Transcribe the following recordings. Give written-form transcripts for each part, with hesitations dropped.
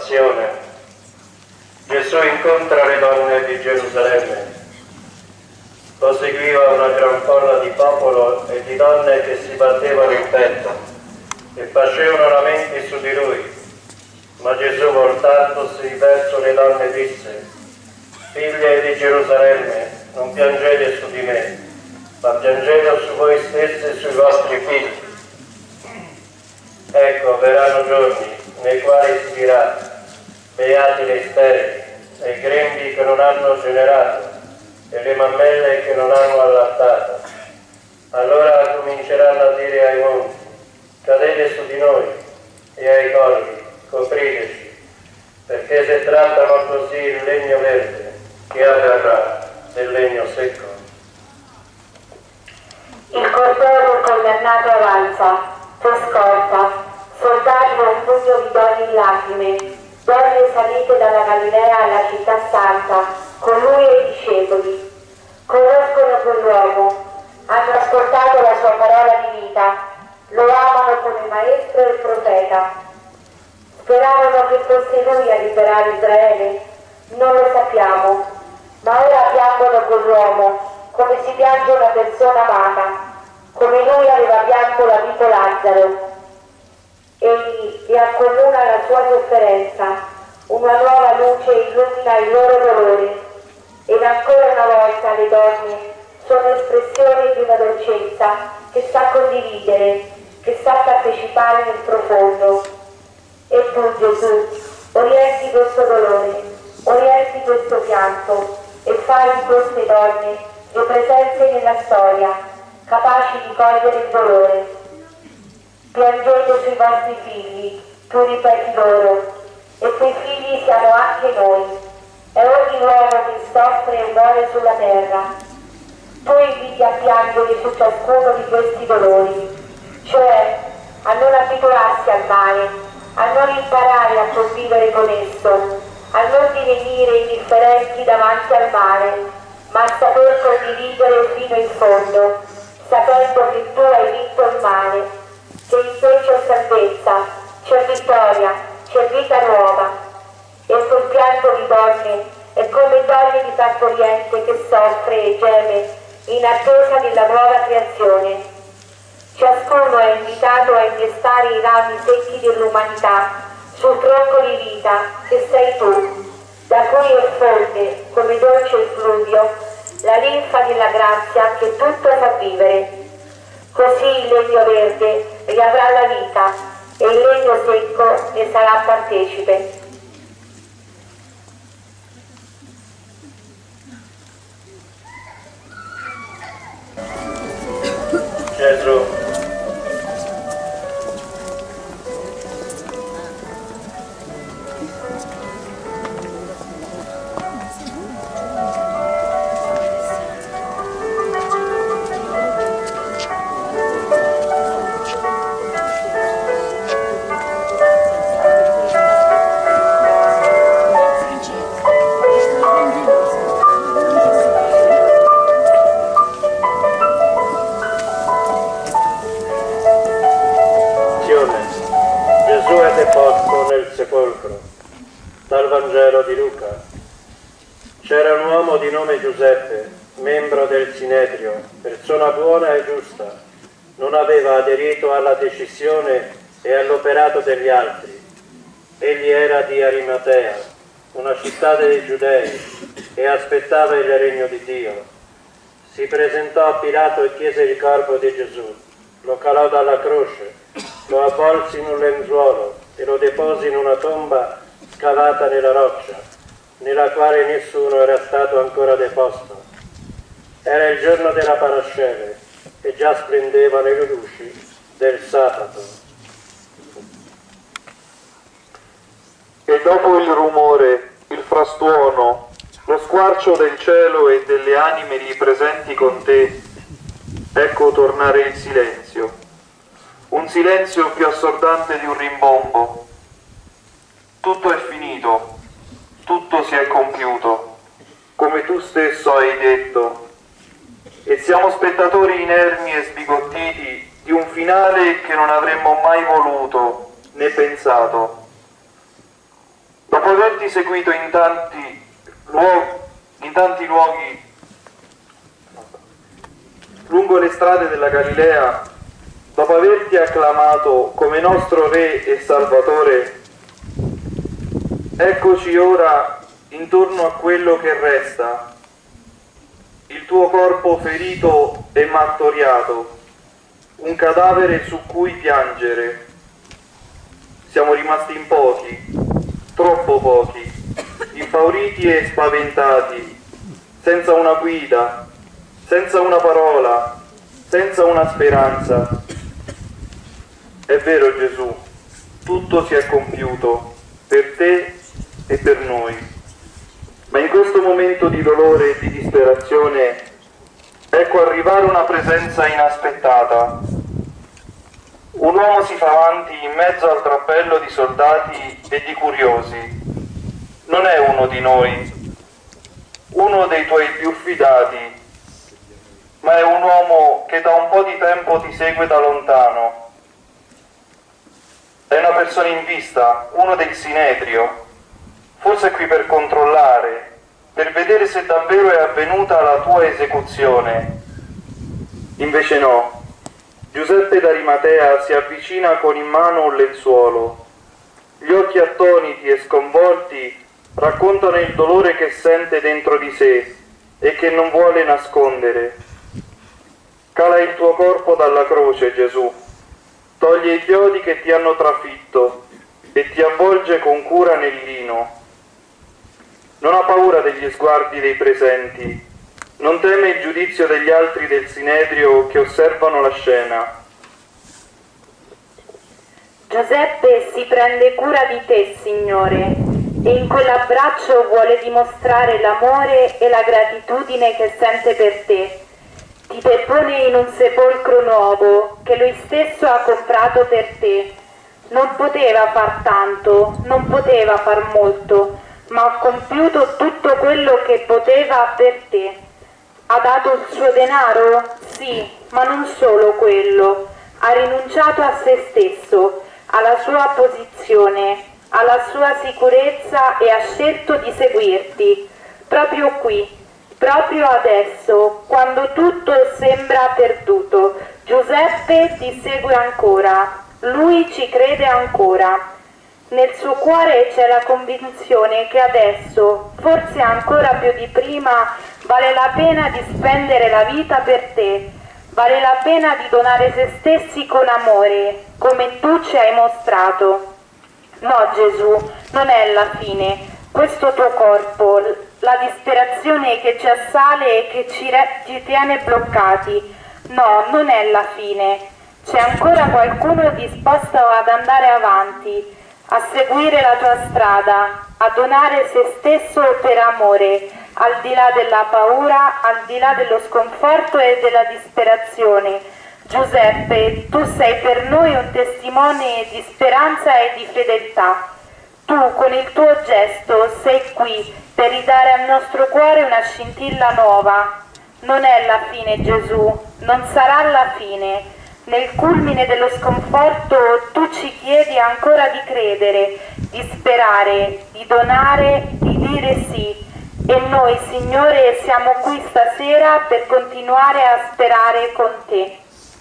passione, Gesù incontra le donne di Gerusalemme. Lo seguiva una gran folla di popolo e di donne che si battevano in petto e facevano lamenti su di lui. Ma Gesù, voltandosi verso le donne, disse: figlie di Gerusalemme, non piangete su di me, ma piangete su voi stessi e sui vostri figli. Ecco, verranno giorni nei quali si dirà: beati le sterili, e i grembi che non hanno generato, e le mammelle che non hanno allattato. Allora cominceranno a dire ai monti: cadete su di noi, e ai colli: copriteci, perché se trattano così il legno verde, che avverrà del legno secco? Il corteo condannato avanza, fu scorta, soldati un pugno di donne in lacrime, donne salite dalla Galilea alla città santa, con lui e i discepoli. Conoscono quell'uomo, hanno ascoltato la sua parola di vita, lo amano come maestro e profeta. Speravano che fosse lui a liberare Israele? Non lo sappiamo, ma ora piangono quell'uomo, come si piange una persona amata, come lui aveva pianto l'amico Lazzaro. Egli li accomuna la sua sofferenza, una nuova luce illumina il loro dolore, ed ancora una volta le donne sono espressioni di una dolcezza che sa condividere, che sa partecipare nel profondo. E tu, Gesù, orienti questo dolore, orienti questo pianto e fai di queste donne le presenze nella storia, capaci di cogliere il dolore. Piangete sui vostri figli, tu ripeti loro, e quei figli siamo anche noi, e ogni uomo che soffre e muore sulla terra. Tu inviti a piangere su ciascuno di questi dolori, cioè a non abituarsi al male, a non imparare a convivere con esso, a non divenire indifferenti davanti al male, ma a saper condividere fino in fondo, sapendo che tu hai vinto il male, che in te c'è salvezza, c'è vittoria, c'è vita nuova. E quel pianto di donne è come donne di partoriente che soffre e geme in attesa della nuova creazione. Ciascuno è invitato a innestare i rami secchi dell'umanità sul tronco di vita che sei tu, da cui effonde come dolce effluvio la linfa della grazia che tutto fa vivere. Così il legno verde riavrà la vita e il legno secco ne sarà partecipe. Gesù, dal Vangelo di Luca. C'era un uomo di nome Giuseppe, membro del Sinedrio, persona buona e giusta. Non aveva aderito alla decisione e all'operato degli altri. Egli era di Arimatea, una città dei Giudei, e aspettava il regno di Dio. Si presentò a Pilato e chiese il corpo di Gesù. Lo calò dalla croce, lo avvolse in un lenzuolo e lo depose in una tomba scavata nella roccia, nella quale nessuno era stato ancora deposto. Era il giorno della Parasceve e già splendevano le luci del sabato. E dopo il rumore, il frastuono, lo squarcio del cielo e delle anime lì presenti con te, ecco tornare il silenzio. Un silenzio più assordante di un rimbombo. Tutto è finito, tutto si è compiuto, come tu stesso hai detto, e siamo spettatori inermi e sbigottiti di un finale che non avremmo mai voluto né pensato. dopo averti seguito in tanti luoghi lungo le strade della Galilea, dopo averti acclamato come nostro Re e Salvatore, eccoci ora intorno a quello che resta, il tuo corpo ferito e martoriato, un cadavere su cui piangere. Siamo rimasti in pochi, troppo pochi, impauriti e spaventati, senza una guida, senza una parola, senza una speranza. È vero, Gesù, tutto si è compiuto per te e per noi. Ma in questo momento di dolore e di disperazione ecco arrivare una presenza inaspettata. Un uomo si fa avanti in mezzo al drappello di soldati e di curiosi. Non è uno di noi, uno dei tuoi più fidati, ma è un uomo che da un po' di tempo ti segue da lontano. È una persona in vista, uno del Sinedrio, forse è qui per controllare, per vedere se davvero è avvenuta la tua esecuzione. Invece no. Giuseppe d'Arimatea si avvicina con in mano un lenzuolo. Gli occhi attoniti e sconvolti raccontano il dolore che sente dentro di sé e che non vuole nascondere. Cala il tuo corpo dalla croce, Gesù. Toglie i chiodi che ti hanno trafitto e ti avvolge con cura nel lino. Non ha paura degli sguardi dei presenti. Non teme il giudizio degli altri del Sinedrio che osservano la scena. Giuseppe si prende cura di te, Signore, e in quell'abbraccio vuole dimostrare l'amore e la gratitudine che sente per te. Ti depone in un sepolcro nuovo che lui stesso ha comprato per te. Non poteva far tanto, non poteva far molto, ma ha compiuto tutto quello che poteva per te. Ha dato il suo denaro? Sì, ma non solo quello. Ha rinunciato a se stesso, alla sua posizione, alla sua sicurezza e ha scelto di seguirti. Proprio qui, proprio adesso, quando tutto sembra perduto, Giuseppe ti segue ancora. Lui ci crede ancora. Nel suo cuore c'è la convinzione che adesso, forse ancora più di prima, vale la pena di spendere la vita per te, vale la pena di donare se stessi con amore, come tu ci hai mostrato. No, Gesù, non è la fine. Questo tuo corpo, la disperazione che ci assale e che ci tiene bloccati, no, non è la fine. C'è ancora qualcuno disposto ad andare avanti, a seguire la tua strada, a donare se stesso per amore, al di là della paura, al di là dello sconforto e della disperazione. Giuseppe, tu sei per noi un testimone di speranza e di fedeltà. Tu con il tuo gesto sei qui per ridare al nostro cuore una scintilla nuova. Non è la fine, Gesù, non sarà la fine. Nel culmine dello sconforto tu ci chiedi ancora di credere, di sperare, di donare, di dire sì. E noi, Signore, siamo qui stasera per continuare a sperare con te.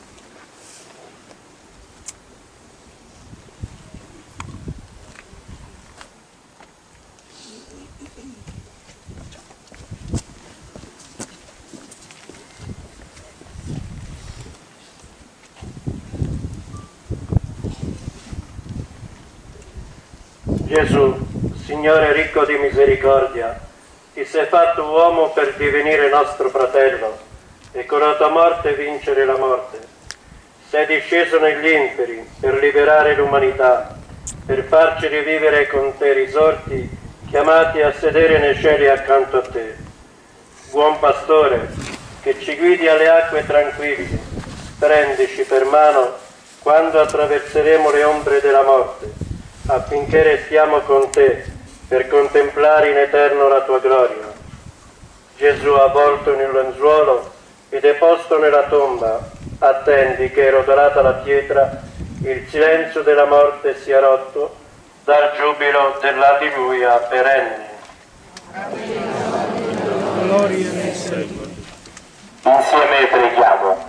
Gesù, Signore ricco di misericordia, ti sei fatto uomo per divenire nostro fratello e con la tua morte vincere la morte. Sei disceso negli inferi per liberare l'umanità, per farci rivivere con te risorti, chiamati a sedere nei cieli accanto a te. Buon pastore, che ci guidi alle acque tranquille, prendici per mano quando attraverseremo le ombre della morte, affinché restiamo con te per contemplare in eterno la tua gloria. Gesù, avvolto in un lenzuolo e deposto nella tomba, attendi che, rotolata la pietra, il silenzio della morte sia rotto dal giubilo dell'alleluia perenne. Insieme preghiamo.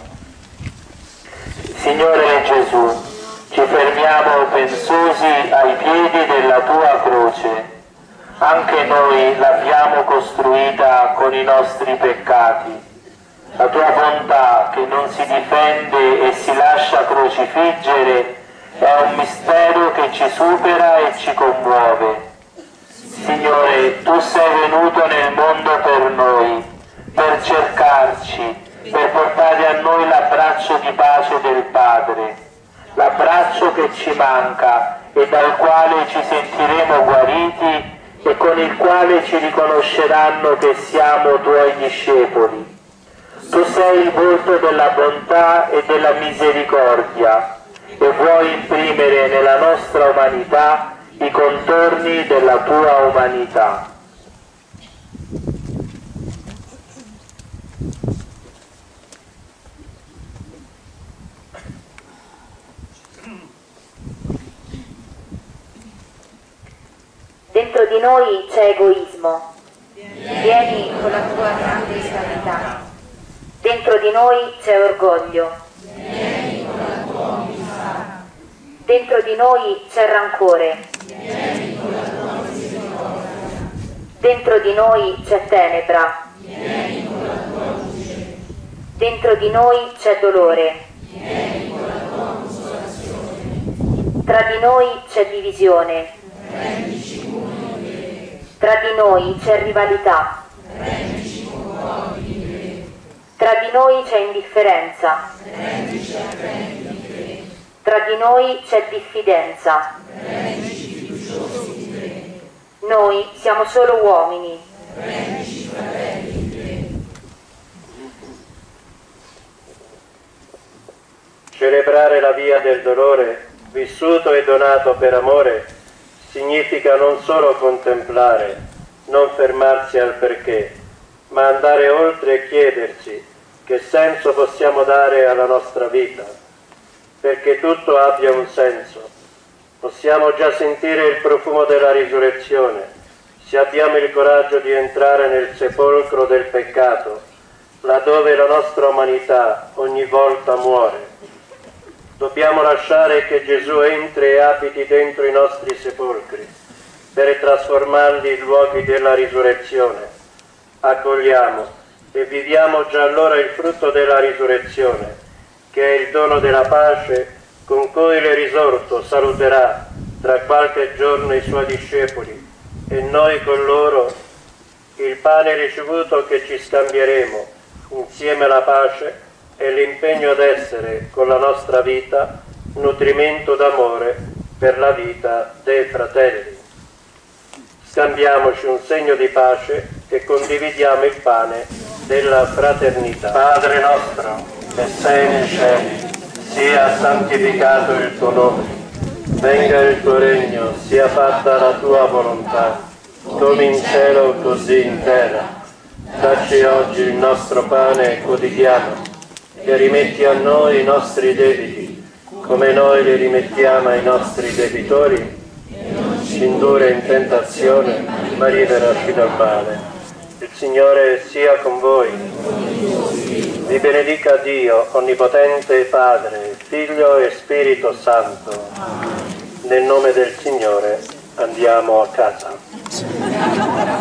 Signore Gesù, ci fermiamo pensosi ai piedi della tua croce. Anche noi l'abbiamo costruita con i nostri peccati. La tua bontà che non si difende e si lascia crocifiggere è un mistero che ci supera e ci commuove. Signore, tu sei venuto nel mondo per noi, per cercarci, per portare a noi l'abbraccio di pace del Padre, l'abbraccio che ci manca e dal quale ci sentiremo guariti e con il quale ci riconosceranno che siamo tuoi discepoli. Tu sei il volto della bontà e della misericordia e vuoi imprimere nella nostra umanità i contorni della tua umanità. Dentro di noi c'è egoismo. Vieni con la tua grande sanità. Dentro di noi c'è orgoglio. Vieni con la tua umiltà. Dentro di noi c'è rancore. Vieni con la tua misericordia. Dentro di noi c'è tenebra. Vieni con la tua luce. Dentro di noi c'è dolore. Vieni con la tua consolazione. Tra di noi c'è divisione. Rendici uno in te. Tra di noi c'è rivalità. Rendici concorde in te. Tra di noi c'è indifferenza. Rendici attenti in te. Tra di noi c'è diffidenza. Rendici fiduciosi in te. Noi siamo solo uomini. Rendici fratelli in te. Celebrare la via del dolore, vissuto e donato per amore, significa non solo contemplare, non fermarsi al perché, ma andare oltre e chiedersi che senso possiamo dare alla nostra vita, perché tutto abbia un senso. Possiamo già sentire il profumo della risurrezione, se abbiamo il coraggio di entrare nel sepolcro del peccato, laddove la nostra umanità ogni volta muore. Dobbiamo lasciare che Gesù entri e abiti dentro i nostri sepolcri, per trasformarli in luoghi della risurrezione. Accogliamo e viviamo già allora il frutto della risurrezione, che è il dono della pace con cui il risorto saluterà tra qualche giorno i suoi discepoli e noi con loro il pane ricevuto che ci scambieremo insieme alla pace e l'impegno ad essere con la nostra vita nutrimento d'amore per la vita dei fratelli. Scambiamoci un segno di pace e condividiamo il pane della fraternità. Padre nostro, che sei nei cieli, sia santificato il tuo nome, venga il tuo regno, sia fatta la tua volontà, come in cielo così in terra. Dacci oggi il nostro pane quotidiano, e rimetti a noi i nostri debiti, come noi li rimettiamo ai nostri debitori, e non ci indurre in tentazione, ma liberaci dal male. Il Signore sia con voi. Vi benedica Dio, Onnipotente Padre, Figlio e Spirito Santo. Nel nome del Signore andiamo a casa.